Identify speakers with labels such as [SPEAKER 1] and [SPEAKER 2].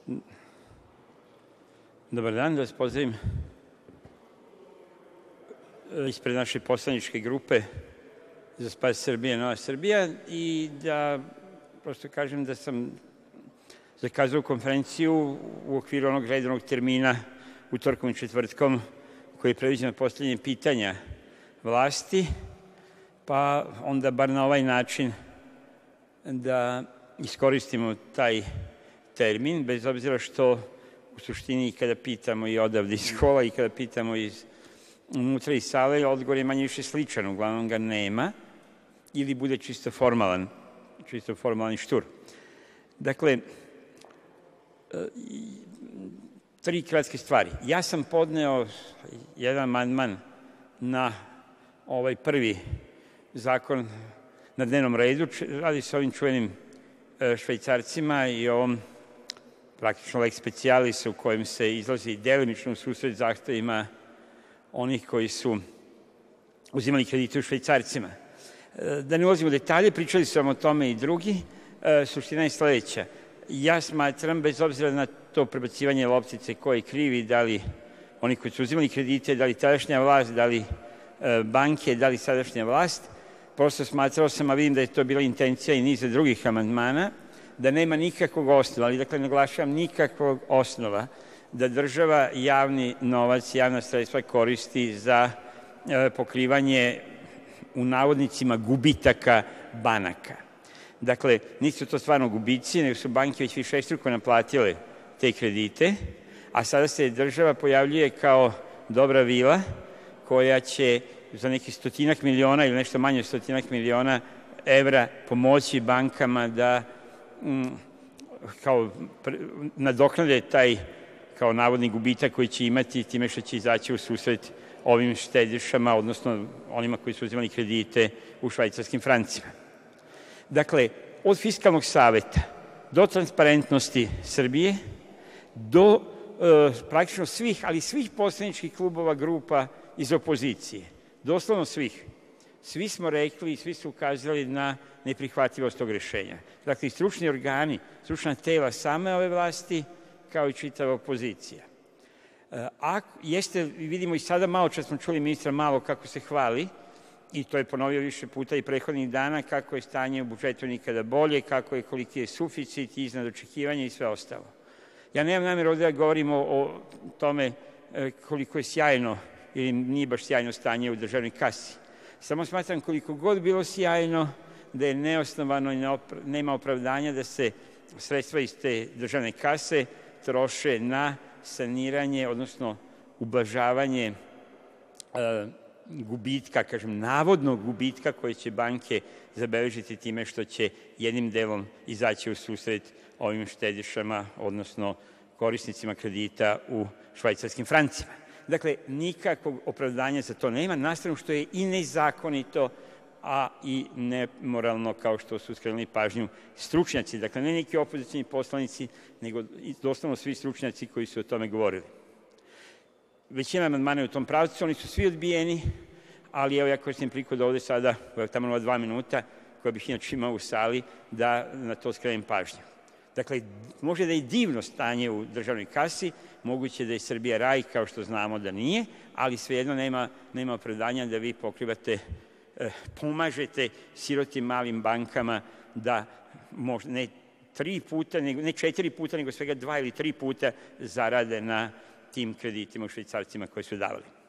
[SPEAKER 1] Dobar dan, da vas pozdravim ispred naše poslaničke grupe za spas Srbije, Nova Srbija, i da prosto kažem da sam zakazao konferenciju u okviru onog redovnog termina utorkom i četvrtkom koji je predviđeno postavljanje pitanja vlasti, pa onda bar na ovaj način da iskoristimo taj termin, bez obzira što u suštini kada pitamo i odavde iz kola i kada pitamo unutra iz sale, odgovor je manje više sličan, uglavnom ga nema ili bude čisto formalan i štur. Dakle, tri kratke stvari. Ja sam podneo jedan amandman na ovaj prvi zakon na dnevnom redu. Radi se o ovim čuvenim Švajcarcima i ovom praktično lex specialis u kojem se izlazi delimično u susret zahtevima onih koji su uzimali kredite u Švajcarcima. Da ne ulazimo u detalje, pričali su vam o tome i drugi. Suština je sledeća. Ja smatram, bez obzira na to prebacivanje loptice ko je krivi, da li oni koji su uzimali kredite, da li tadašnja vlast, da li banke, da li sadašnja vlast, prosto smatrao sam, a vidim da je to bila intencija i niza drugih amandmana, da nema nikakvog osnova, ali dakle naglašavam nikakvog osnova da država javni novac, javna sredstva koristi za pokrivanje u navodnicima gubitaka banaka. Dakle, nisu to stvarno gubici, nego su banke već višestruko naplatile te kredite, a sada se država pojavljuje kao dobra vila koja će za nekih stotinak miliona ili nešto manje od stotinak miliona evra pomoći bankama da kao nadoknade taj kao navodni gubitak koji će imati time što će izaći u susret ovim štedišama, odnosno onima koji su uzimali kredite u švajcarskim francima. Dakle, od Fiskalnog saveta do Transparentnosti Srbije, do praktično svih, ali svih poslaničkih klubova, grupa iz opozicije, doslovno svih, svi smo rekli i svi su ukazali na neprihvatljivost tog rešenja. Dakle, i stručni organi, stručna tela same ove vlasti, kao i čitava opozicija. Vidimo i sada, malo čas smo čuli ministra Malog kako se hvali, i to je ponovio više puta i prethodnih dana, kako je stanje u budžetu nikada bolje, koliki je suficit, iznad očekivanja i sve ostalo. Ja nemam nameru ovde da govorimo o tome koliko je sjajno ili nije baš sjajno stanje u državnoj kasi. Samo smatram koliko god bilo sjajno da je neosnovano i nema opravdanja da se sredstva iz te državne kase troše na saniranje, odnosno ublažavanje gubitka, kažem navodnog gubitka koje će banke zabeležiti time što će jednim delom izaći u susret ovim štedišama, odnosno korisnicima kredita u švajcarskim francima. Dakle, nikakvog opravdanja za to nema, na stranu što je i nezakonito, a i nemoralno, kao što su skrenuli pažnju stručnjaci. Dakle, ne neki opozicioni poslanici, nego doslovno svi stručnjaci koji su o tome govorili. Većina amandmana je u tom pravcu, oni su svi odbijeni, ali evo ja koristim priliku da ovde sada, tamo na 2 minuta, koja bih inače imao u sali, da na to skrenem pažnju. Dakle, može da je divno stanje u državnoj kasi, moguće da je Srbija raj, kao što znamo da nije, ali svejedno nema opravdanja da vi pokrivate, pomažete sirotim malim bankama da možda ne 3 puta, ne 4 puta, nego svega 2 ili 3 puta zarade na tim kreditima u švajcarcima koje su davali.